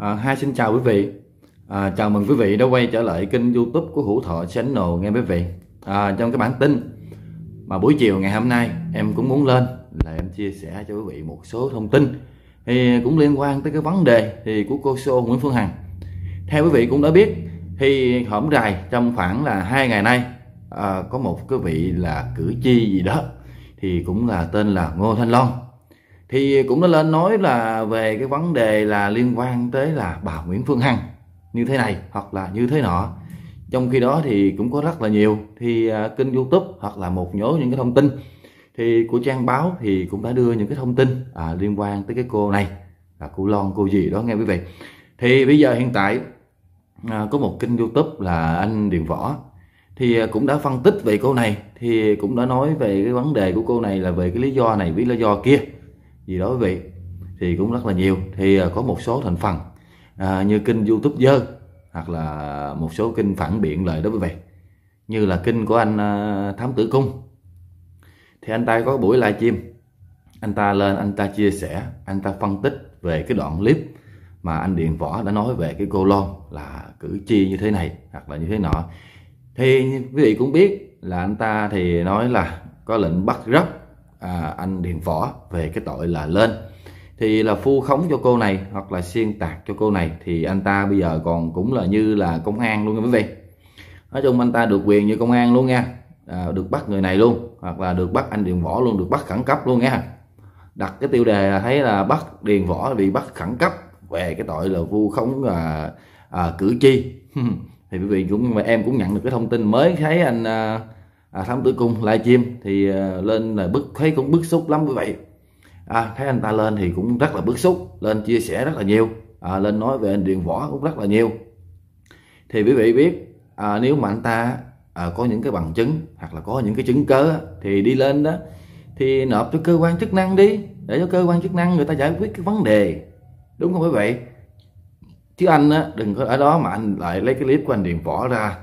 Xin chào quý vị. Chào mừng quý vị đã quay trở lại kênh YouTube của Hữu Thọ Channel nghe quý vị. Trong cái bản tin mà buổi chiều ngày hôm nay em cũng muốn lên là em chia sẻ cho quý vị một số thông tin thì cũng liên quan tới cái vấn đề thì của cô Sô Nguyễn Phương Hằng. Theo quý vị cũng đã biết thì hổm rày trong khoảng là 2 ngày nay có một cái vị là cử tri gì đó thì cũng là tên là Ngô Thanh Loan thì cũng đã lên nói là về cái vấn đề là liên quan tới là bà Nguyễn Phương Hằng như thế này hoặc là như thế nọ. Trong khi đó thì cũng có rất là nhiều thì kênh YouTube hoặc là một nhóm những cái thông tin thì của trang báo thì cũng đã đưa những cái thông tin liên quan tới cái cô này là cô Loan cô gì đó nghe quý vị. Thì bây giờ hiện tại có một kênh YouTube là anh Điền Võ thì cũng đã phân tích về cô này, thì cũng đã nói về cái vấn đề của cô này là về cái lý do này với lý do kia gì đó quý vị, thì cũng rất là nhiều. Thì có một số thành phần như kênh YouTube dơ hoặc là một số kênh phản biện lại đó quý vị, như là kênh của anh Thám Tử Cung thì anh ta có buổi livestream, anh ta lên anh ta chia sẻ, anh ta phân tích về cái đoạn clip mà anh Điền Võ đã nói về cái cô Loan là cử tri như thế này hoặc là như thế nọ. Thì quý vị cũng biết là anh ta thì nói là có lệnh bắt gấp anh Điền Võ về cái tội là lên thì là vu khống cho cô này hoặc là xuyên tạc cho cô này. Thì anh ta bây giờ còn cũng là như là công an luôn nha quý vị. Nói chung anh ta được quyền như công an luôn nha, được bắt người này luôn, hoặc là được bắt anh Điền Võ luôn, được bắt khẩn cấp luôn nha. Đặt cái tiêu đề là thấy là bắt Điền Võ bị bắt khẩn cấp về cái tội là vu khống cử tri. Thì quý vị cũng em cũng nhận được cái thông tin mới, thấy anh Thám Tử Cung livestream thì lên là thấy cũng bức xúc lắm quý vị. Thấy anh ta lên thì cũng rất là bức xúc, lên chia sẻ rất là nhiều, lên nói về anh Điền Võ cũng rất là nhiều. Thì quý vị biết nếu mà anh ta có những cái bằng chứng hoặc là có những cái chứng cớ thì đi lên đó thì nộp cho cơ quan chức năng đi, để cho cơ quan chức năng người ta giải quyết cái vấn đề, đúng không quý vị? Chứ anh đừng có ở đó mà anh lại lấy cái clip của anh Điền Võ ra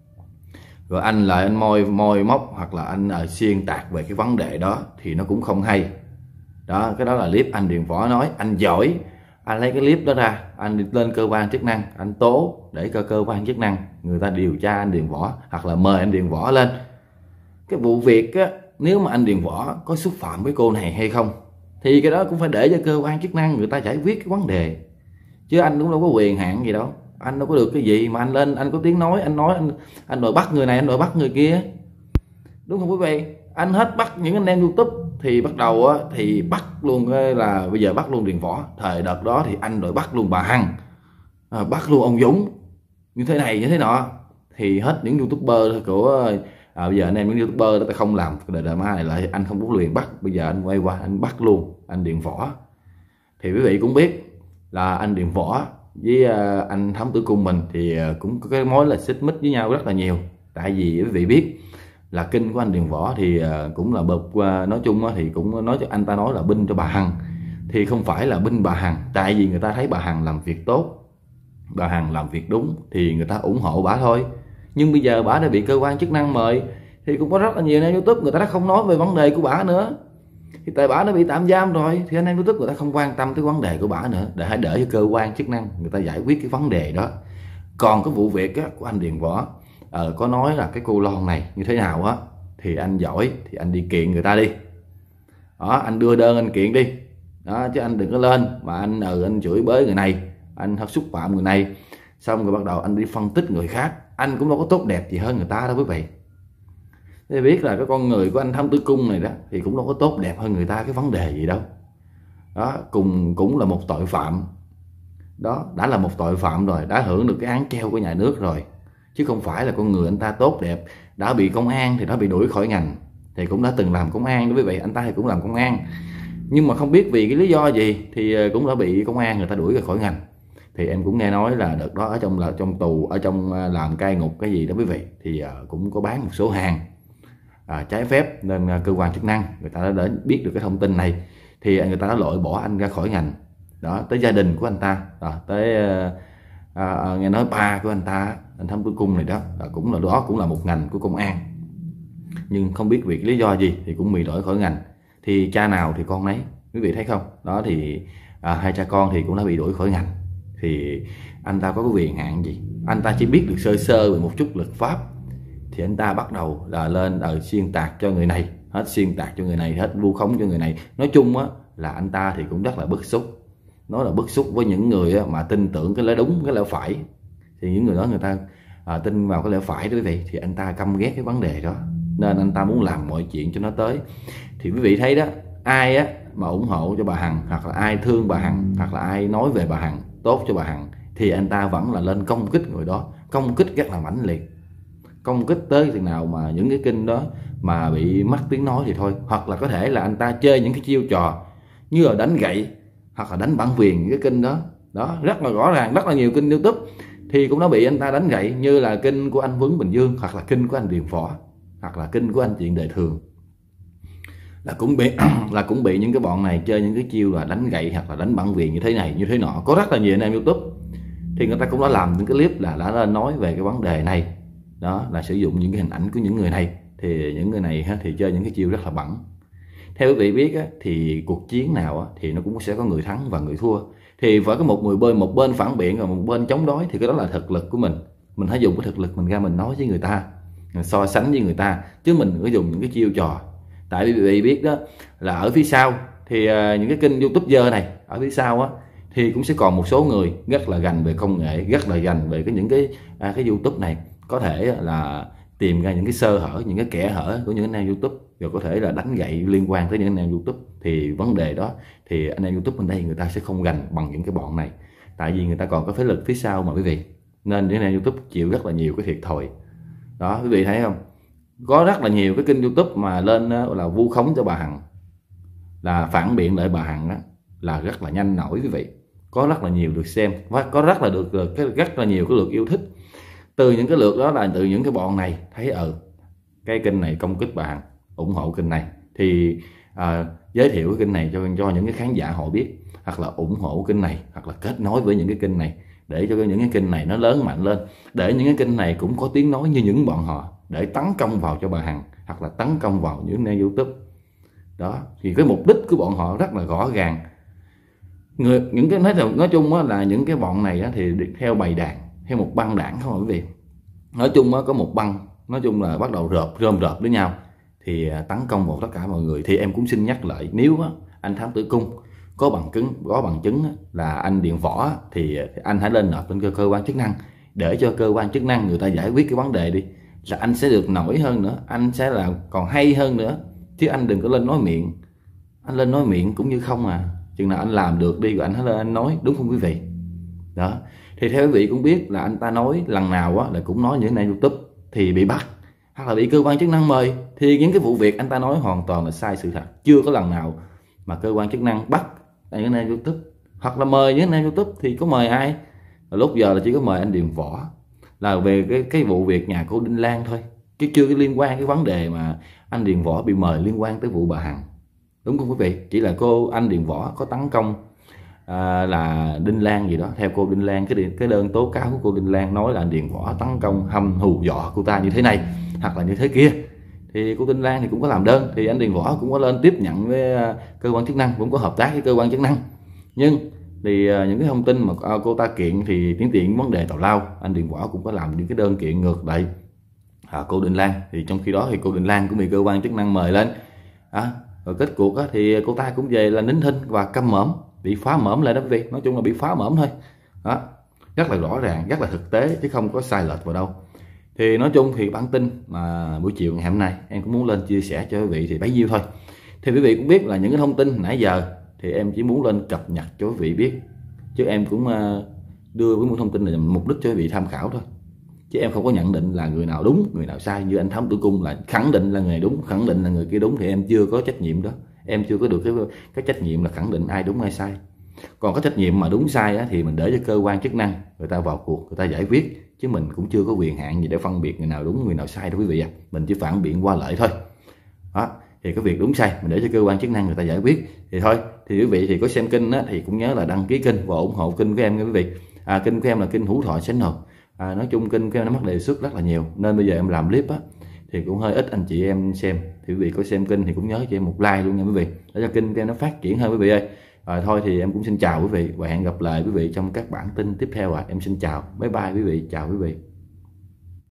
rồi anh lại anh môi móc hoặc là anh xuyên tạc về cái vấn đề đó thì nó cũng không hay. Đó, cái đó là clip anh Điền Võ nói, anh giỏi anh lấy cái clip đó ra, anh đi lên cơ quan chức năng anh tố để cho cơ quan chức năng người ta điều tra anh Điền Võ hoặc là mời anh Điền Võ lên. Cái vụ việc nếu mà anh Điền Võ có xúc phạm với cô này hay không thì cái đó cũng phải để cho cơ quan chức năng người ta giải quyết cái vấn đề, chứ anh cũng đâu có quyền hạn gì đâu, anh đâu có được cái gì mà anh lên anh có tiếng nói, anh đòi bắt người này, anh đòi bắt người kia, đúng không quý vị? Anh hết bắt những anh em YouTube thì bắt đầu thì bắt luôn là bây giờ bắt luôn Điền Võ. Thời đợt đó thì anh đòi bắt luôn bà Hằng, bắt luôn ông Dũng như thế này như thế nọ, thì hết những YouTuber của bây giờ anh em những YouTuber đó ta không làm đời mai này lại, anh không có quyền bắt, bây giờ anh quay qua anh bắt luôn anh Điền Võ. Thì quý vị cũng biết là anh Điền Võ với anh Thám Tử Cung mình thì cũng có cái mối là xích mích với nhau rất là nhiều. Tại vì quý vị biết là kênh của anh Điền Võ thì cũng là nói chung thì cũng nói cho anh ta nói là binh cho bà Hằng, thì không phải là binh bà Hằng. Tại vì người ta thấy bà Hằng làm việc tốt, bà Hằng làm việc đúng thì người ta ủng hộ bà thôi. Nhưng bây giờ bà đã bị cơ quan chức năng mời thì cũng có rất là nhiều anh YouTube người ta đã không nói về vấn đề của bà nữa. Thì tại bà nó bị tạm giam rồi thì anh em YouTube người ta không quan tâm tới vấn đề của bà nữa, để hãy đợi cho cơ quan chức năng người ta giải quyết cái vấn đề đó. Còn cái vụ việc của anh Điền Võ có nói là cái cô Loan này như thế nào thì anh giỏi thì anh đi kiện người ta đi đó, anh đưa đơn anh kiện đi đó, chứ anh đừng có lên mà anh chửi bới người này, anh xúc phạm người này xong rồi bắt đầu anh đi phân tích người khác. Anh cũng đâu có tốt đẹp gì hơn người ta đâu quý vị. Để biết là cái con người của anh Thám Tử Cung này đó thì cũng đâu có tốt đẹp hơn người ta cái vấn đề gì đâu. Đó, cũng là một tội phạm. Đó, đã là một tội phạm rồi, đã hưởng được cái án treo của nhà nước rồi. Chứ không phải là con người anh ta tốt đẹp, đã bị công an thì đã bị đuổi khỏi ngành. Thì cũng đã từng làm công an đối với vậy, anh ta thì cũng làm công an. Nhưng mà không biết vì cái lý do gì thì cũng đã bị công an người ta đuổi ra khỏi ngành. Thì em cũng nghe nói là đợt đó ở trong tù, ở trong làm cai ngục cái gì đó quý vị, thì cũng có bán một số hàng trái phép, nên cơ quan chức năng người ta đã biết được cái thông tin này thì người ta đã loại bỏ anh ra khỏi ngành. Đó, tới gia đình của anh ta, tới nghe nói ba của anh ta, anh Thám Tử Cung này đó cũng là một ngành của công an, nhưng không biết vì cái lý do gì thì cũng bị đổi khỏi ngành. Thì cha nào thì con nấy, quý vị thấy không? Đó thì hai cha con thì cũng đã bị đuổi khỏi ngành. thì anh ta có cái quyền hạn gì? Anh ta chỉ biết được sơ sơ về một chút luật pháp thì anh ta bắt đầu là lên xuyên tạc cho người này, hết xuyên tạc cho người này, hết vu khống cho người này. Nói chung á là anh ta thì cũng rất là bức xúc, nói là bức xúc với những người mà tin tưởng cái lẽ đúng cái lẽ phải, thì những người đó người ta tin vào cái lẽ phải đó quý vị, thì anh ta căm ghét cái vấn đề đó nên anh ta muốn làm mọi chuyện cho nó tới. Thì quý vị thấy đó, ai á mà ủng hộ cho bà Hằng, hoặc là ai thương bà Hằng, hoặc là ai nói về bà Hằng tốt cho bà Hằng, thì anh ta vẫn là lên công kích người đó, công kích rất là mãnh liệt, công kích tới chừng nào mà những cái kênh đó mà bị mất tiếng nói thì thôi. Hoặc là có thể là anh ta chơi những cái chiêu trò như là đánh gậy hoặc là đánh bản quyền những cái kênh đó. Đó, rất là rõ ràng, rất là nhiều kênh YouTube thì cũng đã bị anh ta đánh gậy, như là kênh của anh Vấn Bình Dương, hoặc là kênh của anh Điền Võ, hoặc là kênh của anh Chuyện Đời Thường, là cũng bị những cái bọn này chơi những cái chiêu là đánh gậy hoặc là đánh bản quyền như thế này như thế nọ. Có rất là nhiều anh em YouTube thì người ta cũng đã làm những cái clip là đã nói về cái vấn đề này, đó là sử dụng những cái hình ảnh của những người này. Thì những người này thì chơi những cái chiêu rất là bẩn. Theo quý vị biết thì cuộc chiến nào thì nó cũng sẽ có người thắng và người thua, thì phải có một bên phản biện và một bên chống đối, thì cái đó là thực lực của mình hãy dùng cái thực lực mình ra mình nói với người ta, so sánh với người ta, chứ mình đừng có dùng những cái chiêu trò. Tại vì quý vị biết đó là ở phía sau thì những cái kênh YouTuber này ở phía sau thì cũng sẽ còn một số người rất là gành về công nghệ, rất là gành về những cái YouTube này, có thể là tìm ra những cái sơ hở, những cái kẽ hở của những anh em YouTube, rồi có thể là đánh gậy liên quan tới những anh em YouTube. Thì vấn đề đó thì anh em YouTube bên đây người ta sẽ không gành bằng những cái bọn này, tại vì người ta còn có thế lực phía sau mà quý vị, nên những anh em YouTube chịu rất là nhiều cái thiệt thòi. Đó, quý vị thấy không, có rất là nhiều cái kênh YouTube mà lên là vu khống cho bà Hằng, là phản biện lại bà Hằng là rất là nhanh nổi quý vị, có rất là nhiều được xem và có rất là nhiều cái lượt yêu thích. Từ những cái lượt đó là từ những cái bọn này thấy cái kênh này công kích bà Hằng, ủng hộ kênh này thì giới thiệu cái kênh này cho những cái khán giả họ biết, hoặc là ủng hộ kênh này, hoặc là kết nối với những cái kênh này để cho những cái kênh này nó lớn mạnh lên, để những cái kênh này cũng có tiếng nói như những bọn họ, để tấn công vào cho bà Hằng hoặc là tấn công vào những nơi YouTube. Đó thì cái mục đích của bọn họ rất là rõ ràng. Những cái nói chung là những cái bọn này thì theo bầy đàn, theo một băng đảng không quý vị. Nói chung có một băng, nói chung là bắt đầu rơm rợp với nhau thì tấn công vào tất cả mọi người. Thì em cũng xin nhắc lại, nếu anh Thám Tử Cung có bằng chứng là anh Điền Võ thì anh hãy lên nộp lên cơ quan chức năng, để cho cơ quan chức năng người ta giải quyết cái vấn đề đi, là anh sẽ được nổi hơn nữa, anh sẽ là còn hay hơn nữa. Chứ anh đừng có lên nói miệng, anh lên nói miệng cũng như không chừng nào anh làm được đi rồi anh hãy lên anh nói, đúng không quý vị? Đó thì theo quý vị cũng biết là anh ta nói lần nào là cũng nói những này YouTube thì bị bắt hoặc là bị cơ quan chức năng mời, thì những cái vụ việc anh ta nói hoàn toàn là sai sự thật. Chưa có lần nào mà cơ quan chức năng bắt những này YouTube hoặc là mời những này YouTube, thì có mời ai? Lúc giờ là chỉ có mời anh Điền Võ là về cái vụ việc nhà cô Đinh Lan thôi, chứ chưa cái liên quan cái vấn đề mà anh Điền Võ bị mời liên quan tới vụ bà Hằng, đúng không quý vị? Chỉ là anh Điền Võ có tấn công là Đinh Lan gì đó, theo cô Đinh Lan, cái đơn tố cáo của cô Đinh Lan nói là anh Điền Võ tấn công hăm hù dọa cô ta như thế này hoặc là như thế kia. Thì cô Đinh Lan thì cũng có làm đơn, thì anh Điền Võ cũng có lên tiếp nhận với cơ quan chức năng, cũng có hợp tác với cơ quan chức năng. Nhưng thì những cái thông tin mà cô ta kiện thì tiến tiện vấn đề tào lao, anh Điền Võ cũng có làm những cái đơn kiện ngược lại cô Đinh Lan. Thì trong khi đó thì cô Đinh Lan cũng bị cơ quan chức năng mời lên, rồi kết cuộc thì cô ta cũng về là nín thinh và câm mõm, bị phá mõm lại đó quý vị. Nói chung là bị phá mõm thôi. Đó, rất là rõ ràng, rất là thực tế chứ không có sai lệch vào đâu. Thì nói chung thì bản tin mà buổi chiều ngày hôm nay em cũng muốn lên chia sẻ cho quý vị thì bấy nhiêu thôi. Thì quý vị cũng biết là những cái thông tin nãy giờ thì em chỉ muốn lên cập nhật cho quý vị biết, chứ em cũng đưa với một thông tin này mục đích cho quý vị tham khảo thôi, chứ em không có nhận định là người nào đúng người nào sai. Như anh Thám Tử Cung là khẳng định là người đúng, khẳng định là người kia đúng, thì em chưa có trách nhiệm đó, em chưa có được cái trách nhiệm là khẳng định ai đúng ai sai. Còn cái trách nhiệm mà đúng sai thì mình để cho cơ quan chức năng người ta vào cuộc, người ta giải quyết, chứ mình cũng chưa có quyền hạn gì để phân biệt người nào đúng người nào sai đâu quý vị Mình chỉ phản biện qua lợi thôi. Đó thì cái việc đúng sai mình để cho cơ quan chức năng người ta giải quyết thì thôi. Thì quý vị thì có xem kênh thì cũng nhớ là đăng ký kênh và ủng hộ kênh của em nha quý vị. Kênh của em là kênh Hữu Thọ Channel. Nói chung kênh của em nó mắc đề xuất rất là nhiều, nên bây giờ em làm clip thì cũng hơi ít anh chị em xem. Thì quý vị có xem kênh thì cũng nhớ cho em một like luôn nha quý vị, để cho kênh của em nó phát triển hơn quý vị ơi. Thôi thì em cũng xin chào quý vị và hẹn gặp lại quý vị trong các bản tin tiếp theo ạ. Em xin chào, bye bye quý vị, chào quý vị.